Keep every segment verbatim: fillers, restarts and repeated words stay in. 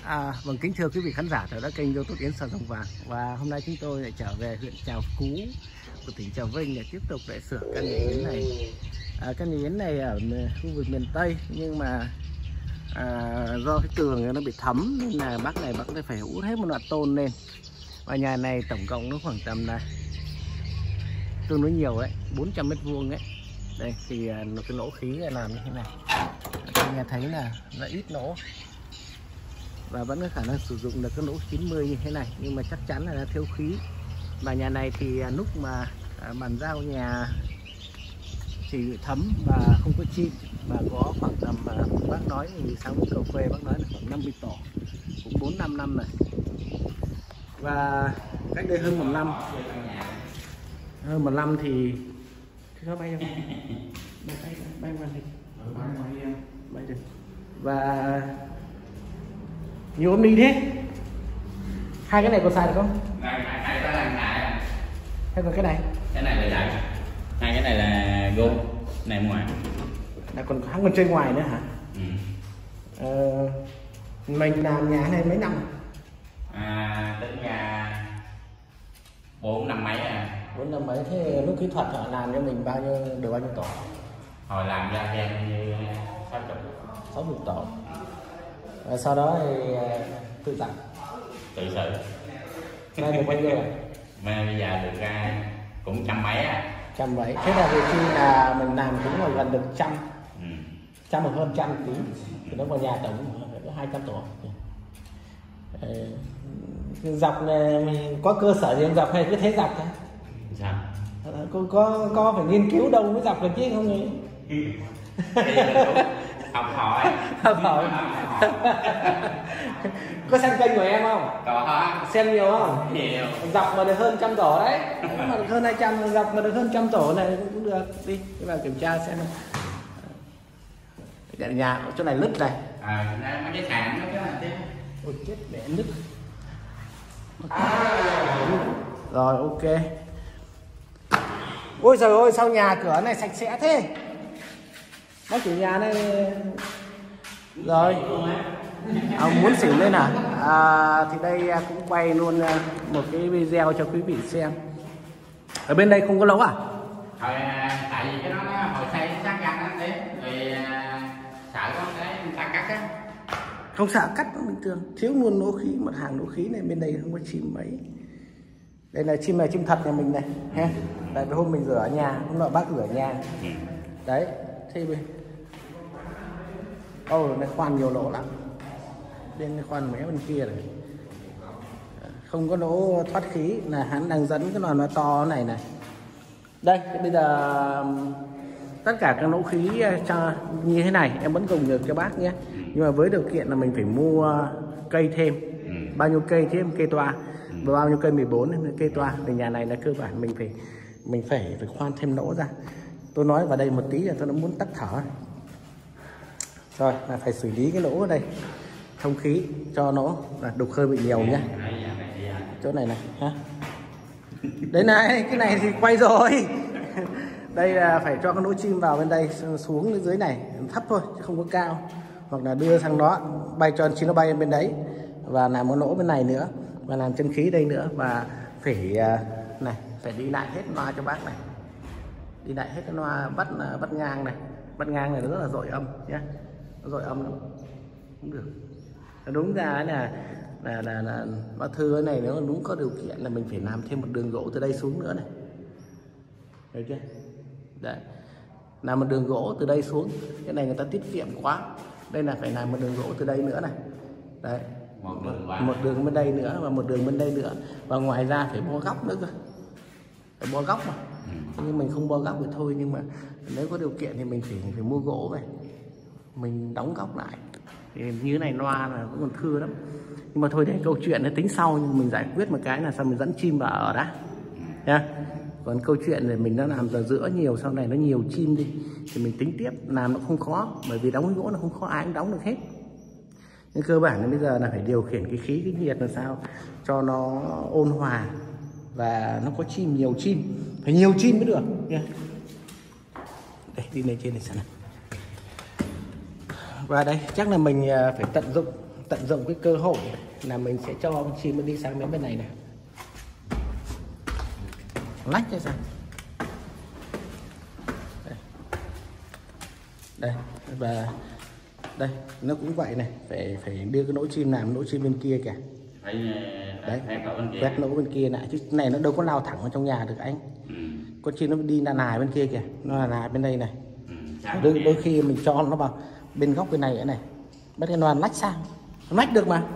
À, vâng, kính thưa quý vị khán giả theo dõi kênh YouTube Yến Sào Rồng Vàng. Và hôm nay chúng tôi lại trở về huyện Trà Cú của tỉnh Trà Vinh để tiếp tục để sửa căn nhà yến này. À, căn nhà yến này ở khu vực miền Tây, nhưng mà à, do cái tường nó bị thấm nên là bác này bác phải út hết một đoạn tôn lên. Và nhà này tổng cộng nó khoảng tầm là tương đối nhiều đấy, bốn trăm mét vuông đấy. Đây thì cái lỗ khí làm như thế này, các nhà thấy là nó ít lỗ và vẫn có khả năng sử dụng được cái lỗ chín mươi như thế này, nhưng mà chắc chắn là thiếu khí. Và nhà này thì lúc mà bàn giao nhà thì thấm và không có chim, và có khoảng tầm bác nói thì sáng với cầu quê bác nói là khoảng năm mươi tổ, cũng bốn năm năm rồi. Và cách đây hơn một năm hơn một năm thì nó bay bay bay bay qua đây bay được. Và nhiều ôm đi thế, hai cái này có xài được không? Này, này, này là ngại. Hay còn cái này? Cái này là dài. Hai cái này là gôn, này ngoài. Là còn hắn còn chơi ngoài nữa hả? Ừ. Ờ, mình làm nhà này mấy năm? À, tính nhà bốn năm mấy à. Bốn năm mấy. Thế lúc kỹ thuật họ làm cho mình bao nhiêu, được bao nhiêu tổ? Hồi làm ra em như sáu chục. Sáu chục tổ. Và sau đó thì tự tặng. Tự sự. Nay được bao nhiêu rồi? Mà bây giờ được ra cũng trăm mấy à. Trăm mấy. Thế là vì khi là mình làm cũng là gần được trăm. Ừ. Trăm hoặc hơn trăm tí. Thì nó vào nhà tổng có hai trăm tổ. Dọc này mình có cơ sở gì dọc hay cứ thế dọc thôi? Sao? Có, có, có phải nghiên cứu đâu mới dọc được chứ không nghĩ. Học hỏi. Học hỏi. Có xem kênh của em không? Có. Xem nhiều không? Nhiều. Dọc mà được hơn trăm tổ đấy. Mà được hơn hai trăm, dọc mà được hơn trăm tổ này cũng được. Đi, đi vào kiểm tra xem. Để nhà chỗ này lứt này. À, mấy cái sàn nó cái này. Ôi chết mẹ nứt. Rồi ok. Ôi trời ơi, sao nhà cửa này sạch sẽ thế? Bác chủ nhà này. Rồi à, muốn xỉu lên à? À thì đây cũng quay luôn một cái video cho quý vị xem. Ở bên đây không có lỗ à? Hồi tại vì cái đó nó hồi xây chắc găng đó đấy, rồi sợ có cái người ta cắt á. Không sợ cắt nó bình thường, thiếu luôn lỗ khí, một hàng lỗ khí này bên đây không có chim mấy. Đây là chim này, chim thật nhà mình này ha. Tại vì hôm mình rửa ở nhà, hôm nọ bác rửa ở nhà. Đấy, thế bên ồ oh, này khoan nhiều lỗ lắm. Bên cái khoan mé bên kia này không có lỗ thoát khí, là hắn đang dẫn cái lò nó to này này. Đây bây giờ tất cả các lỗ khí cho như thế này em vẫn dùng được cho bác nhé, nhưng mà với điều kiện là mình phải mua cây thêm. Ừ. Bao nhiêu cây thêm cây toa. Ừ. Và bao nhiêu cây mười bốn cây toa. Thì nhà này là cơ bản mình phải mình phải phải khoan thêm lỗ ra. Tôi nói vào đây một tí là tôi đã muốn tắt thở rồi, là phải xử lý cái lỗ ở đây, thông khí cho nó là đục hơi bị nhiều nhé. Chỗ này này ha. Đây này, cái này thì quay rồi. Đây là phải cho cái lỗ chim vào bên đây, xuống dưới này thấp thôi chứ không có cao, hoặc là đưa sang đó bay cho chim nó bay bên đấy, và làm một lỗ bên này nữa, và làm chân khí đây nữa. Và phải này phải đi lại hết loa cho bác này, đi lại hết cái loa bắt bắt ngang này, bắt ngang này rất là dội âm nhé, dội âm lắm cũng được. Đúng ra là là là, là bác Thư này nếu mà đúng có điều kiện là mình phải làm thêm một đường gỗ từ đây xuống nữa này, thấy chưa? Đấy, làm một đường gỗ từ đây xuống. Cái này người ta tiết kiệm quá. Đây là phải làm một đường gỗ từ đây nữa này. Đấy, một đường, một đường bên đây nữa và một đường bên đây nữa. Và ngoài ra phải bo góc nữa cơ, phải bo góc mà. Nhưng mình không bo góc thì thôi, nhưng mà nếu có điều kiện thì mình phải phải mua gỗ về, mình đóng góc lại. Thì như thế này loa là cũng còn thưa lắm. Nhưng mà thôi để câu chuyện nó tính sau, nhưng mình giải quyết một cái là sao mình dẫn chim vào ở đã nha. Còn câu chuyện này mình đã làm giờ giữa nhiều, sau này nó nhiều chim đi thì mình tính tiếp, làm nó không khó, bởi vì đóng cái gỗ nó không khó, ai cũng đóng được hết. Nhưng cơ bản là bây giờ là phải điều khiển cái khí, cái nhiệt làm sao cho nó ôn hòa và nó có chim, nhiều chim, phải nhiều chim mới được nha. Đây, đi lên trên này xem nào. Và đây chắc là mình phải tận dụng tận dụng cái cơ hội là mình sẽ cho con chim nó đi sang bên này này, lách ra sao đây. Đây và đây nó cũng vậy này, phải phải đưa cái lỗ chim làm lỗ chim bên kia kìa, đấy quét lỗ bên kia lại chứ này nó đâu có lao thẳng vào trong nhà được anh. Ừ. Con chim nó đi là nài bên kia kìa, nó là nài bên đây này. Ừ. Đôi, đôi khi mình cho nó vào bên góc bên này nữa này, bắt cái nó lách sang, nó lách được mà.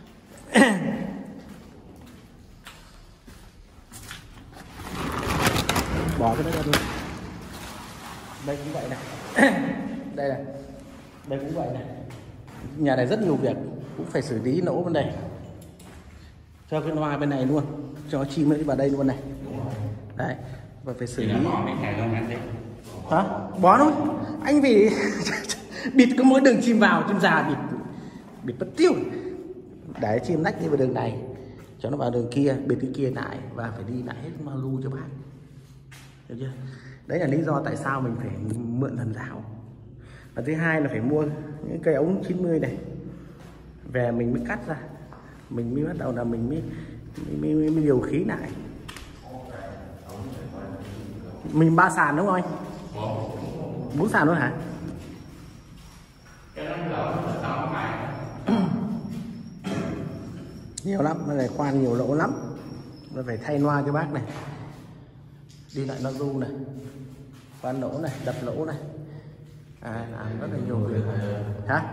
Bỏ cái đó ra đi. Đây cũng vậy này. Đây này, đây cũng vậy này. Nhà này rất nhiều việc, cũng phải xử lý lỗ bên đây, cho cái loa bên này luôn, cho chim nó đi vào đây luôn này. Đấy, và phải xử lý. Hả? Bó thôi. Anh vì bịt có mỗi đường chim vào, chim già bịt bịt mất tiêu. Để chim lách đi vào đường này, cho nó vào đường kia, bịt cái kia lại và phải đi lại hết malu cho bác. Được chưa? Đấy là lý do tại sao mình phải mượn thần rào. Và thứ hai là phải mua những cây ống chín mươi này về mình mới cắt ra, mình mới bắt đầu là mình mới mới, mới, mới điều khí lại. Mình ba sàn đúng không anh? Bốn sàn luôn hả? Nhiều lắm, nó này khoan nhiều lỗ lắm, nó phải thay loa cho bác này, đi lại nó du này, khoan lỗ này, đập lỗ này, à, làm rất là nhiều việc. Hả?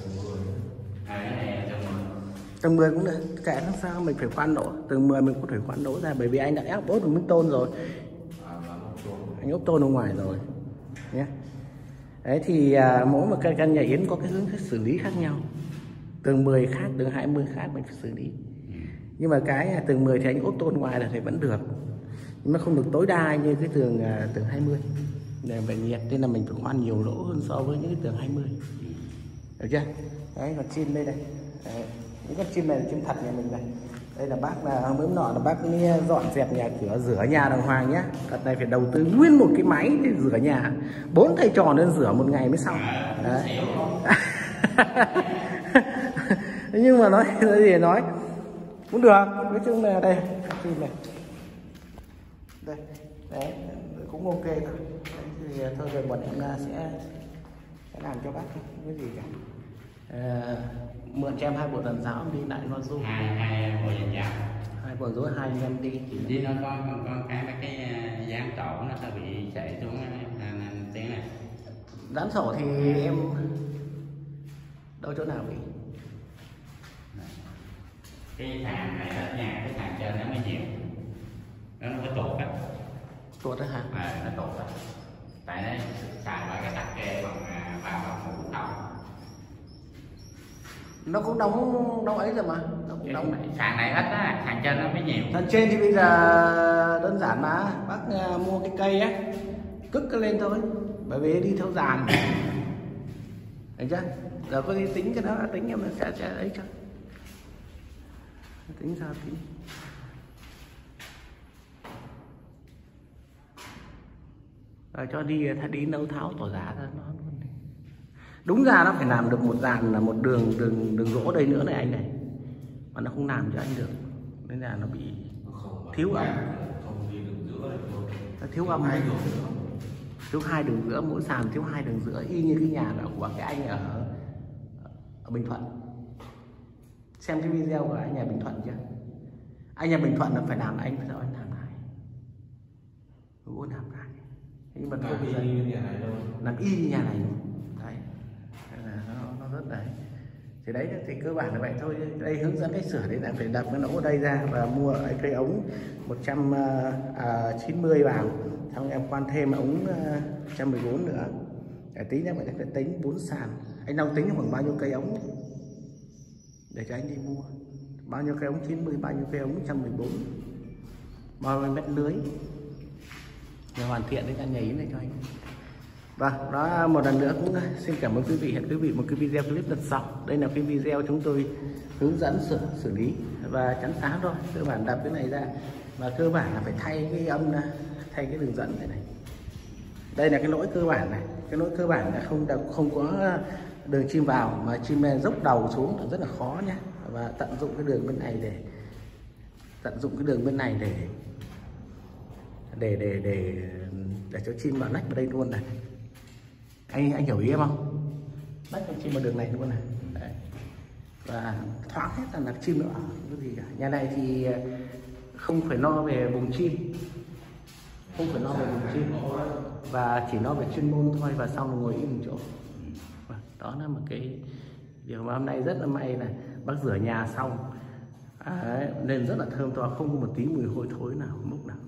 Tầng mười cũng được, kệ nó sao, mình phải khoan lỗ, tầng mười mình cũng phải khoan lỗ ra, bởi vì anh đã ép bốt mình tôn rồi, anh ốp tôn ở ngoài rồi nhé. Đấy thì à, mỗi một cây căn nhà yến có cái hướng xử lý khác nhau, tầng mười khác, tầng hai mươi khác mình phải xử lý. Nhưng mà cái tầng mười thì anh ốp tôn ngoài là thì vẫn được, nhưng mà không được tối đa như cái tường à, tường hai mươi để về nhiệt, nên là mình phải khoan nhiều lỗ hơn so với những cái tường hai mươi, được chưa? Đấy, con chim đây này, đấy, những con chim này là chim thật nhà mình này. Đây là bác là hôm bữa nọ là bác dọn dẹp nhà cửa, rửa nhà đàng hoàng nhá. Đợt này phải đầu tư nguyên một cái máy để rửa nhà, bốn thầy trò nên rửa một ngày mới xong. Đấy. Nhưng mà nói cái gì nói cũng được, nói chung là đây chim này, đây đấy cũng ok thôi. Thì thôi rồi bọn em sẽ sẽ làm cho bác cái gì cả. À, mượn cho em hai bộ đàn giáo đi lại nó du, hai hai bộ đàn giáo, hai bộ rối hai anh em đi đi nó có con con cái mấy cái dán trổ nó sẽ bị chạy xuống tiếng này. Dán sổ thì em đâu chỗ nào bị cái thằng này ở nhà, cái thằng trên nó mới nhiều, nó nó có tuột á, tuột đó hả? À, nó tuột á, tại nó xài vào cái tắc kê bằng vào bằng một đầu. Nó cũng đóng đóng ấy rồi mà, nó cũng đóng này, sàn này hết á, thằng trên nó mới nhiều. Thằng trên thì bây giờ đơn giản mà bác uh, mua cái cây á, cức cái lên thôi, bởi vì đi theo dàn, thấy chưa? Giờ có đi tính cái đó, tính em sẽ sẽ ấy cho, tính sao tính. Rồi cho đi thay đi nấu tháo tỏ giá ra nó luôn. Đúng ra nó phải làm được một dàn là một đường đường đường gỗ đây nữa này anh này, mà nó không làm cho anh được, nên là nó bị thiếu âm, nó thiếu âm này, thiếu hai đường giữa, mỗi sàn thiếu hai đường giữa, y như cái nhà của cái anh ở ở Bình Thuận. Xem cái video của anh nhà Bình Thuận chưa? Anh nhà Bình Thuận nó phải làm, anh phải sao anh làm lại, gỗ làm lại, nhưng mà thôi bây giờ làm y như nhà này đấy, là nó nó rất đấy. Thì đấy thì cơ bản là vậy thôi. Đây hướng dẫn cách sửa, đấy là phải đập cái lỗ đây ra và mua cây ống một trăm chín mươi vào, xong em khoan thêm ống một trăm mười bốn nữa. Để tí nữa mình phải tính bốn sàn. Anh đang tính khoảng bao nhiêu cây ống để cho anh đi mua, bao nhiêu cây ống chín mươi, bao nhiêu cây ống một trăm mười bốn, bao nhiêu mét lưới để hoàn thiện cái căn nhà yến này cho anh. Vâng, đó một lần nữa cũng xin cảm ơn quý vị, hẹn quý vị một cái video clip lần sau. Đây là cái video chúng tôi hướng dẫn xử, xử lý và chắn sáng thôi, cơ bản đập cái này ra và cơ bản là phải thay cái âm, thay cái đường dẫn này này. Đây là cái lỗi cơ bản này, cái lỗi cơ bản là không đập, không có đường chim vào mà chim này dốc đầu xuống là rất là khó nhé. Và tận dụng cái đường bên này để tận dụng cái đường bên này để để để để để cho chim vào nách vào đây luôn này. Anh anh hiểu ý em không? Nách cho chim vào đường này luôn này. Đấy. Và thoáng hết là, là chim nữa cái gì cả. Nhà này thì không phải lo về vùng chim, không phải lo về vùng chim và chỉ lo về chuyên môn thôi, và sau là ngồi im một chỗ. Và đó là một cái điều mà hôm nay rất là may này, bác rửa nhà xong à, nên rất là thơm tho, không có một tí mùi hôi thối nào, mốc nào.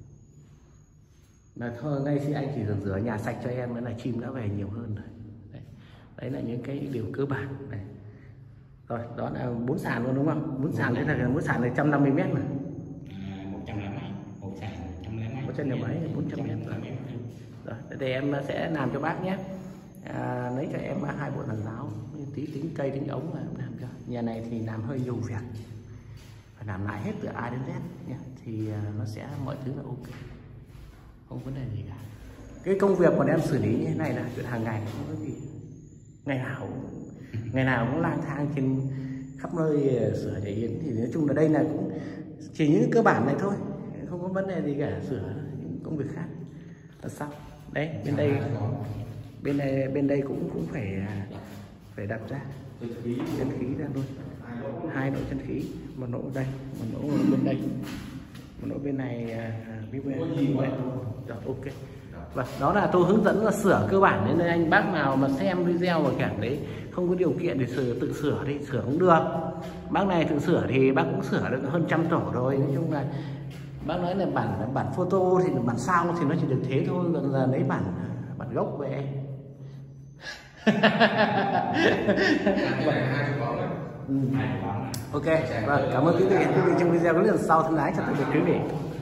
Là thôi ngay khi anh chỉ cần rửa nhà sạch cho em, mới là chim đã về nhiều hơn rồi. Đấy, đấy là những cái điều cơ bản này. Rồi đó là bốn sàn luôn đúng không? Bốn sàn đấy là bốn sàn này một trăm năm mươi mét này. một trăm lẻ mấy, một sàn một trăm lẻ mấy, một trăm lẻ mấy, bốn trăm mét rồi. Rồi thì em sẽ làm cho bác nhé. À, lấy cho em hai bộ giàn giáo, tí tính cây tính ống mà em làm cho. Nhà này thì làm hơi nhiều việc, phải làm lại hết từ A đến Z nhé, thì nó sẽ mọi thứ là ok, không vấn đề gì cả. Cái công việc của em xử lý như thế này là chuyện hàng ngày, không có gì. Ngày nào ngày nào cũng lang thang trên khắp nơi sửa để yến, thì nói chung là đây là cũng chỉ những cơ bản này thôi, không có vấn đề gì cả. Sửa những công việc khác là xong. Đấy, bên đây bên đây bên đây cũng cũng phải phải đặt ra chân khí ra luôn, hai nỗ chân khí, một nỗ đây, một nỗ bên đây, một nỗ bên này, bên bên đây. Rồi, ok. Và đó là tôi hướng dẫn là sửa cơ bản, nên anh bác nào mà xem video mà cảm thấy không có điều kiện để sửa, tự sửa thì sửa cũng được. Bác này tự sửa thì bác cũng sửa được hơn trăm tổ rồi. Nói chung là bác nói là bản bản photo thì bản sao thì nó chỉ được thế thôi, còn là lấy bản bản gốc về. Ừ. Ok, vâng, cảm ơn quý vị. Quý vị trong video có lần sau thân ái chào tạm biệt quý vị.